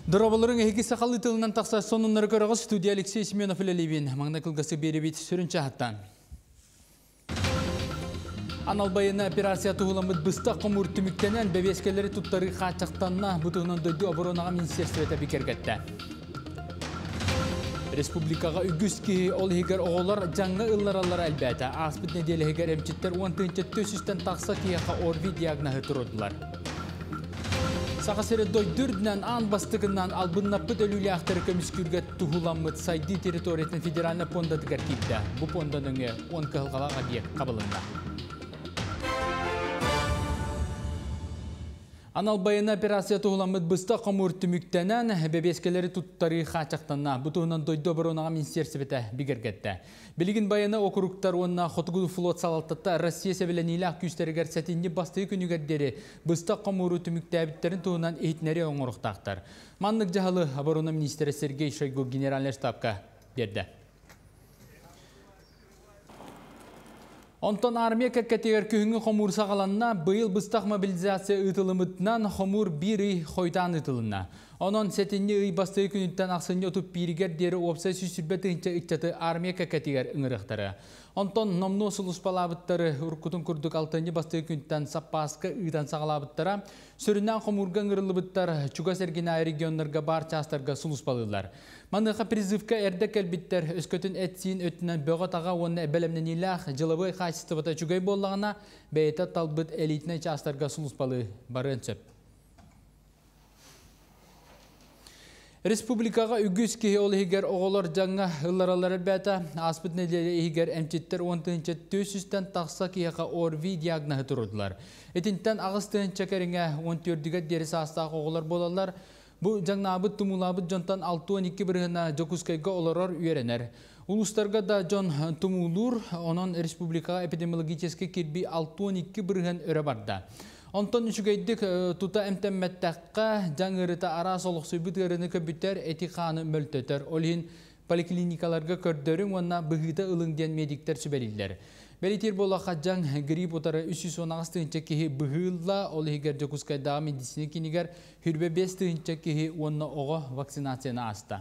Дұрабылырың әйгі сақалы тылынан тақса сонынлары көріғы студия Алексей Семенов үлелейбен. Маңна кылгасы беребет сүрінші аттан. Аналбайына операция туғыламыд бұста қомыр түміктенен бәбескелері тұттары қачақтанна бұтығынан дөйді оборонаға министерстветі бекергетті. Республикаға үгізкі ол егер оғылар жаңы ұлларалар әлбәті. Аспыт неделі егер әмчеттер 10-төсістен тақса кейеқа орви диагнахы тұрудылар. Сақасыры дойдүрдінен ан бастығынан албыннаппыт өлілі ақтары көміскүрге тұғыламыд сайды территориятын федеральны пондадығар кейді. Бұ понданың 10 қылғалақ объект қабылында. Аналбайына операция туғыламыд бұста қомыр түміктенен бәбескелері тұттары қачақтанна бұтығынан дойды оборонаға министерстветі бігергетті. Білігін байына округтар онына Хотгуд флот салалтатта Россия сәбіленейлі күстерігер сәтінде бастығы күнігердері бұста қомыры түмікті әбіттерін туғынан ейтінері оңырықтақтар. Манлық жағалы оборона министері Сергей Шойгу генеральный штабқа берді. Онтон армия кәккәтегер күйіңі қомур сағаланна бұйыл бұстақ мобилизация ұтылымытынан қомур бірі қойтан ұтылына. Онын сәтінде ұй бастығы күніттен ақсыны отып бірігер дері опсай сүрбет ұйынша ұйтчаты армия кәккәтегер ұңырықтары. Онтон номно сұлыс балабыттары ұрқытын күрдік алтыны бастығы күніттен саппасқы ұйдан сағалабыттара, сүрінен қомурға ұңырылыбыттар Чуга Сергина регионларға бар частарға сұлыс балылар. Маныға призывка әрдік әлбіттер өскөтін әтсейін өтінен бөғатаға оны бәлемнен илақ жылыбы қайсысты бата Чугай болағына бәйті талбыт элитіне частарға сұлыс балы барын сөп. Республикаға үгіз кеге ол егер оғылар жаңа ұлларалар әлбәті аспыт неделі егер әмчеттер 10-төсістен тақса кеге орви диагнахы тұрудылар. Етінттен ағыстың чәкеріңе 14-ге дерісі астағы оғылар болалар. Бұл жаңнабыт тұмулабыт жонтан 6-12 бірғына жокускайға оларар үйеренер. Улустарға да жон тұмулур, оның республикаға эпидемиологическе кербі 6-12 бірғын өрі барда. Онтон үшігейдік тұта әмтәммәттәққа жаңырыта ара солық сөйбіт ғырыны көбіттер этиқаны мөлтөтер. Олын поликлиникаларға көрдерін онна бұғыда ылыңден медиктер сүбәлілер. Бәлетер болақа жаң грип отары 319 кеге бұғылла ол егер жокускайдағы медицина кенегер хүрбе 5 кеге онна оғы вакцинацияны аста.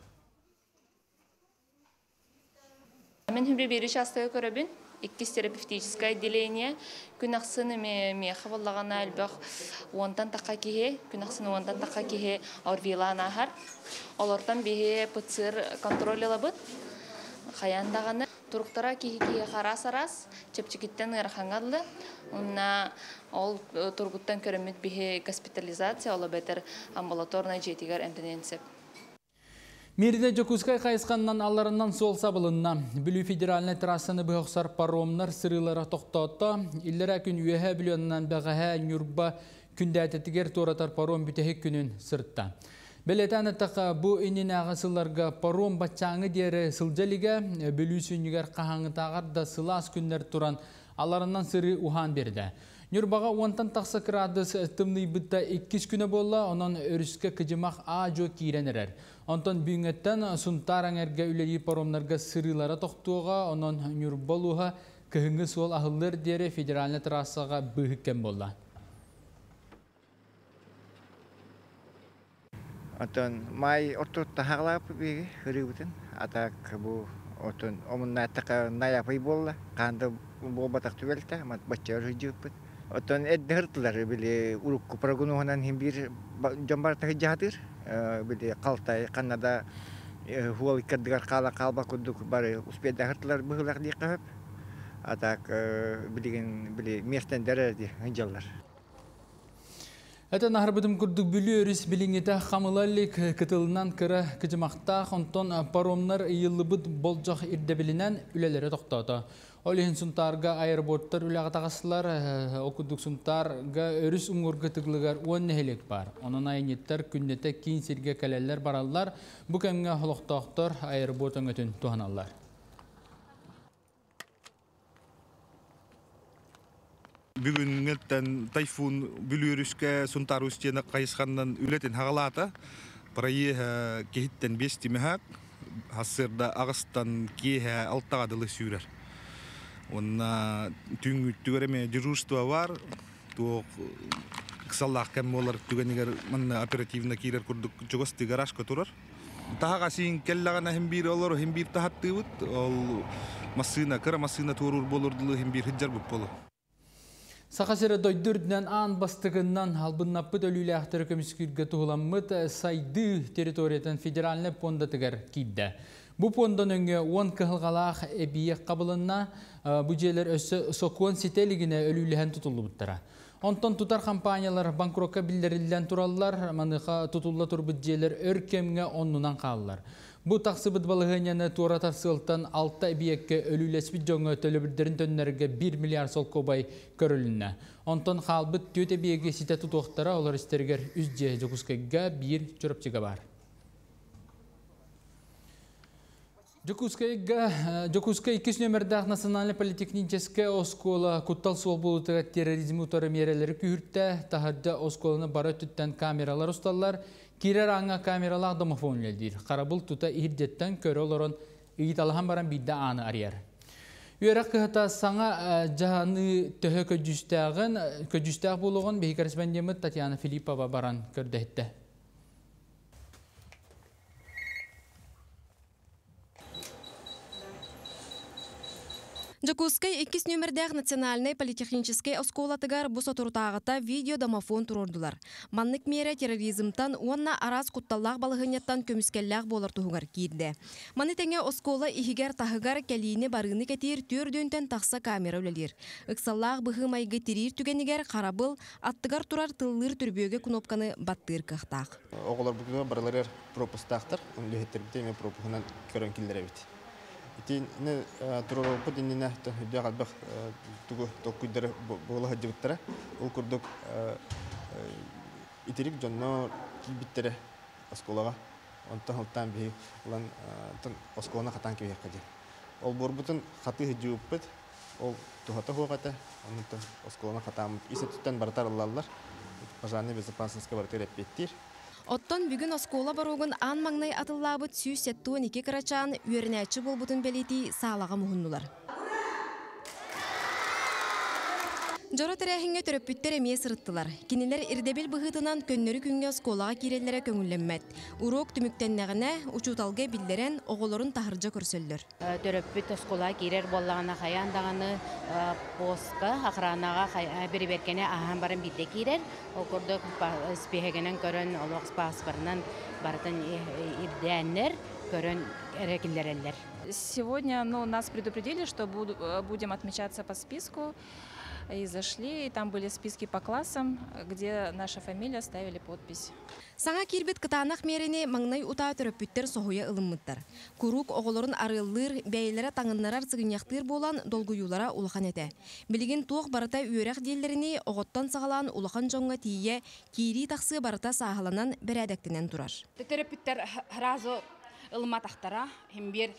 Мен хүрбе беріш астығы көрібін. Иккис терапевтическое отделение. Күнақсыны меха болағана әлбәқ онтан таққа кеге, күнақсыны онтан таққа кеге орвилан ахар. Олортан беге пыцыр контроль алабыд. Қаяндағаны тұрықтара кеге қарас-арас, чепчекеттен ғырқаңадылы. Онна ол тұрғыттан көрімет беге госпитализация, олы бәтір амбулаторный жетігер әмдененсеп. Мерде Жокускай қайысқаннан аларынан сол сабылынна. Бүлі федеральный трассаны бұғықсар паромнар сырылары тоқтауытта. Иллера күн үйәе білуанынан бәғәе нүрба күндәтетігер торатар паром бүтәхек күнін сыртта. Бәлетәні тақа бұ үнін ағысыларға паром батчаңы дері сылжаліге бүлі сүйінігер қағаңы тағар да сылас күнлер тұран аларынан сыры ухан берді. Нүрбаға онтан тақсы кырадыс тымны бұтта 2 күні болла, онан өріске кыжымақ ажо кейренерер. Онтан бүйіңеттен сұнтаран әрге үлелі паромларға сырылары тоқтуға, онан нүрбалуға көхіңгі сол ағылыр дері федеральны трассаға бұғықкен болла. Онтан май ортотта хағылап бейгі хүрі бұтын. Атақ бұл отын омынна аттақа наяпай болла. Қанды бұл батақ түбелті, батчар жүжіп бұт. Отон эдde hırtılar bile uruk programından hem bir jambartı jahadır bile kaltay Kanada hual kadar kala kuduk bare uspeda hırtılar bıhılak diye kahp atak bile mesten derdi hanjallar. Әті нағырбыдым күрдік бүлі өріс біліңеті қамылалік кітылынан кірі кіжімақта қонтон паромнар үйілібіт болжақ ирдебілінен үлелері тоқтауды. Олығын сұнтарға аэропорттар үліға тағасылар, окудық сұнтарға өріс ұңғырғы тұғылығар 10 нәхелек бар. Оның айнеттер күннеті кейін серге кәлелер баралар, бұл кәмге құлықтақтар аэропортын өтін туғаналар. Бүгін тайфун бүліріске сұнтар үстені қайысқаннан үлетін хағалата. Парайы кехіттен 5 тимехак, хасырда ағыстан кеhe алтағадылы сүйрер. Онна түн үттігереме дежурство бар, ыксаллах кем олар түгенигер манна оперативна кирер курдук жогости гараж көтөрөр. Тага син келлагана химбир олар химбир тахаттыбыт. Ол машина, кара машина турур болурдулы химбир хиджар буп болу. Сақасыры дойдырдынан аан бастығынан албыннаппыт өлілі ақтыры көміскірге тұғыламмыт сайды территориятын федеральны понда тігер кейді. Бұ пондан өңі 10 кығылғалақ әбиек қабылына бүджелер өсі соқуан сетелігіне өліліген тұтылы бұттыра. Онтон тұтар компаниялар банкрокка білдерілден тұралылар, маныға тұтылы тұр бүджелер өркемге оннынан қалылар. Бұ тақсыбыт балығыняны туаратар сылтан 6 әбиекке өлілеспіт жоңы төлі төннерге 1 миллиард сол кобай көрілінна. Онтон қалбыт төт әбиеге сите тұтуқтара олар істергер үзде Жокускайға 1 чөріпчіға бар. Жокускай 2 нөмірдақ национальный политехническая оскола куттал сол болутыға терроризм утары мерелері күйіртті, тахадда осколаны бары түттен камералар ұсталар, кирер аңа камералар домофон лелдер. Қарабыл тұта ирдеттен көрі оларын үйіталыған баран бидді аны арияр. Үйерек қығыта саңа жағаны төхі көджістәғ болуғын бейі корреспондемі Татьяна Филиппова баран көрдәйтті. Жокускай 2 нөмірдәг национальный политехнический осколатыгар бұса тұртағыта видео домофон тұрордылар. Маннык мере терроризмтан онна арас құтталлақ балығынеттан көміскелләқ болар тұғығар кейді. Маны тәңе оскола ихигер тағығар кәлейіне барыны кәтер төрдөнтен тақса камера өлелер. Үксаллақ бұғы майғы терер түгенігер қарабыл аттыгар тұрар тыллыр түрбеге кнопканы баттыр қақтақ. Оғылар бұғы барылар пропустақтыр, үліхеттербіте мен пропуғынан көрін келдер әбет. Итин не турору подинне дягадбах тугу токуйдер бола хаджыттара ол курдук итерик жонно кибиттере осколага онтан халтан би улан тон осколана хатан кебе кади ол борбутун хаты хаджыппет ол тухата хогата онтан осколана хатам исеттен бартар аллалар пожарный безопасностька бартер эппеттир. Оттон бүгін оскола баруғын ан маңнай атыллабыт сүйс сеттуын 2 қарачан үйерінәтші болбутын бәлеті сағалаға мұхыннулар. Жора тәрәхіңе төрөппүттер әмие сырыттылар. Кенелер ирдебел бұғытынан көннөрі күнге осколаға керелері көңілленмәт. Урок түміктеннәғіне учуталға білдерен оғыларын тахыржа көрсөлдір. Төрөппүт осколаға керер боллағына қаяндағаны поска ақыранаға бері-беркені ағын барын бейді керер. Оқырдық спехегенен көрін олық спаспарынан бартын ирдәннер көрін әрекілдерелер. Сегодня нас предупредили, что будем отмечаться по списку. И зашли, и там были списки по классам, где наша фамилия, ставили подпись. Саңа кирбет кытанақ мерені маңнай ұта төрөппүттер соғуя ылыммыттар. Курук оғыларын арылыр, бәйлері таңынларар цығыняқтыр болан долгуюлара улахан әті. Білген туық барыта үйерек делдеріне оғыттан сағалан улахан жоңға тие кири тақсы барыта сағаланан бір әдәктінен тұрар. Төрөппүттер разы ылыма тақтара, хембер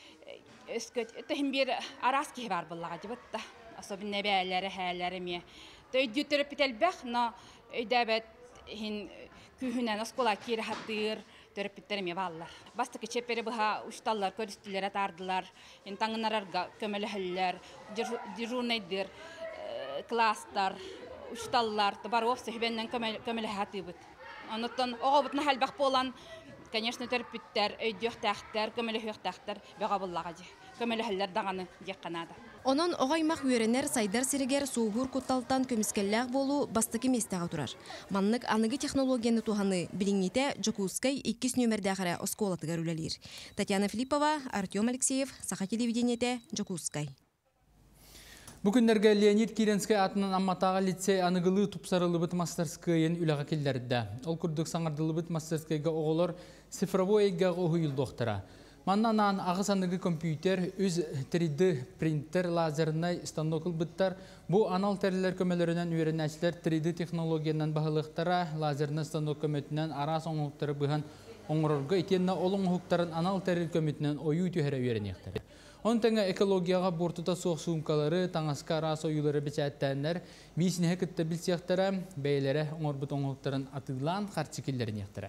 арас кеге бар болаға жібітті. Особенно бәләре хәлләре ме. Төйдү төрөппүтел бәх, но өйдәбәт хин күһүнән оскола кире хаттыр төрөппүттер ме баллар. Бастыкы чепере быха ушталлар, көрүстүләр атардылар. Ин таңынарга көмөлөһөлләр, дежурныйдыр, класстар, ушталлар, барып сөһбәннән көмөлөһ хатыбыт. Онуттан огобутна хәлбәх болан, конечно, төрөппүттер, өйдүх тахтар, көмөлөһөх тахтар бәга буллага ди. Көмөлөһөлләр даганы якканада. Онон оғаймақ үйеренер сайдар сиригер суғыр құтталтан көміскелләғ болу бастықы местаға тұрар. Маннык анығы технологияны туғаны біліңнете Жокускай 2 нөмірдәғірі осколатыгар үлелер. Татьяна Филиппова, Артем Алексеев, Саха телевидениете, Жокускай. Бүгіндерге Леонид Киренскай атынан амматаға лицей анығылы тұпсарылыбыт мастерскайын үліға келдерді. Ол күрдік саңардылыбыт мастерскайға оғылар цифровой егіға оғы юлдоқтыра. Маннан ағыс анығы компьютер, үз 3D принтер лазернай станокыл бұттар. Бұ анал тәрілер көмелерінен үйерінәшілер 3D технологиянан бағылықтара лазерны станок көметінен арас оңықтары бұған оңырырға етеніне олың оңықтарын анал тәріл көметінен ойу түйері үйерінектері. Он тәңі экологияға бортыта соқ суымкалары, таңасқа арас ойылары бәчәттәнлер, бейсіне күтті білсияқтары, бәйлері оңырбыт оңықтарын атылан қарчыкелерінектері.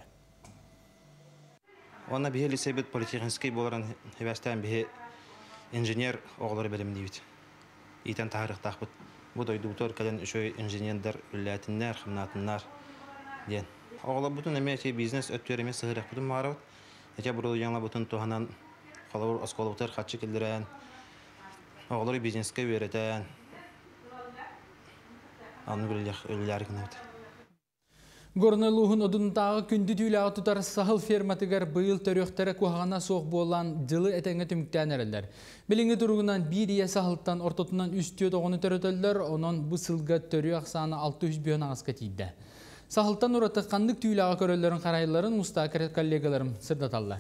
Ona bihe lisebet политехнический боларын хебәстән биhe инженер оғлары белем дибит. Итен тарих тахбыт Bu doyduktor kalen şöyle inženerler, ülletinler, ximnatınlar diyen. Oğla bütün emeği biznes ötüreme sığırak bütün mağarabat. Ece burada yanla bütün tohanan kalor askolotlar kaçı kildiren. Oğları bizneske vereten. Anı ülleler gınavdı. Горнолуғын ұдынтағы күнді түйіліға тұтар сағыл ферматығар бұйыл төріқтері қоғана соқ болан жылы әтәңі түміктен әрілдер. Біліңі тұрғынан бір ие сағылттан ортотынан үстіет оғыны төрітелдер, онын бұл сылға төрі ақсаны 600 бүйін ағысқа тейді. Сағылттан ұраты қандық түйіліға көрелерін қарайларын мұстақыр коллегаларым сырдаталар.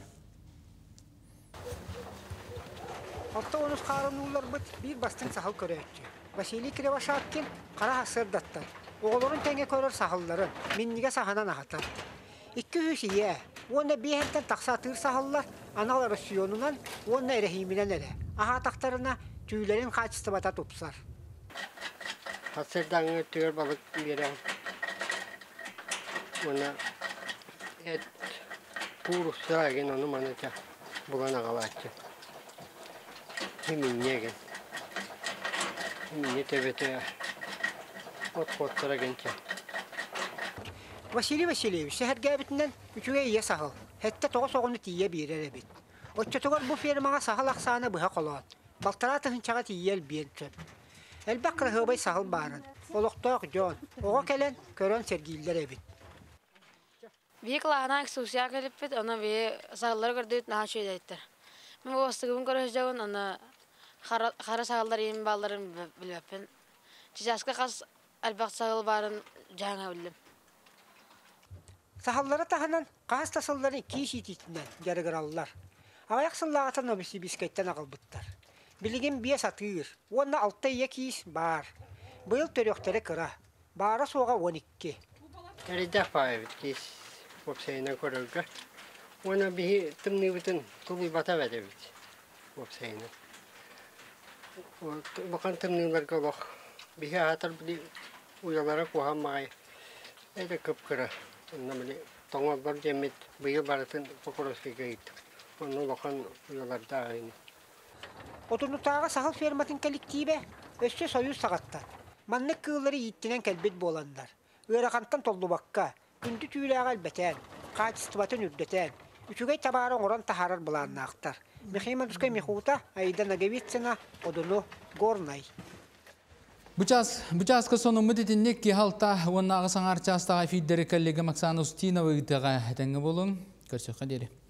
Altta onuz qarınılar bir bastın sahıl körəyətçi. Vasili Krevashakkin qara hasırdattar. Oğulların tenge körür sahılların, minnige sahanan ahatar. İki hüsiye, onda bir henten taksatır sahıllar, anaları siyonunan, onda erehiminen ere. Ahataklarına tüylerin kaçıstı bata topsar. Hasırdan ötüyor balık veren. Ona et puru sıragın onu manıca bulana kalatçı. Himin yegen. Himin yetebete ot-otlara gençe. Vasili Vasilievich, seher gabitinden üçüge iye sahıl. Hette toğu soğunu tiye bir ere bit. Otçatugar bu firmağa sahıl aksana bıha kolağın. Baltaratı hınçağa tiyel bir çöp. Elbakra hıbay sahıl barın. Oluqtaq John. Oğa kelen körön sergiller ebit. Bir klahana eksusiya gelipit, ona bir sağları gördüğüt naha şöyle ettir. Ben bu vastıgımın görüşeceğim, ona xara sağlar yemin bağlarım bilmepin. Çiçaska kas elbaq sağıl barın cana bildim. Sahallara tahanan qahas tasılları iki iş ititinden yarıgırallar. Avayak sınlağatan obisi biskaytten aqılbıttar. Biligin biye satır. Ona altta yekiz bar. Bu yıl törükteri kıra. Bara soğa 12. Eride fayet kis. Vopsayına korulga. Ona bir tımni bütün tubi bata vedebit. Vopsayına. Bakan tımniler kabak. Bir hatar bir uyalara kuhamay. Ede kıpkıra. Nameli tonga bar cemit. Bu yıl baratın pokoroski gayet. Onu bakan uyalarda aynı. Oturlutağa sahıl fermatın kolektibe össe soyuz sağattan. Manlık kığıları yittinen kelbet bolanlar. Irakanttan tollu bakka. Gündü tüyülağı elbeten. Kaçıstıbatın ürdeten. Üçügey tabarın oran taharar bulanına aktar. Mihima duskay mihuta aydan agavitsina odunu gornay. Buçaska sonumu ditinlik ki halta onun ağısan arçastağı fidderi kollega Maksana Ustina ve gıdağa etengi bulun. Görüşmek üzere.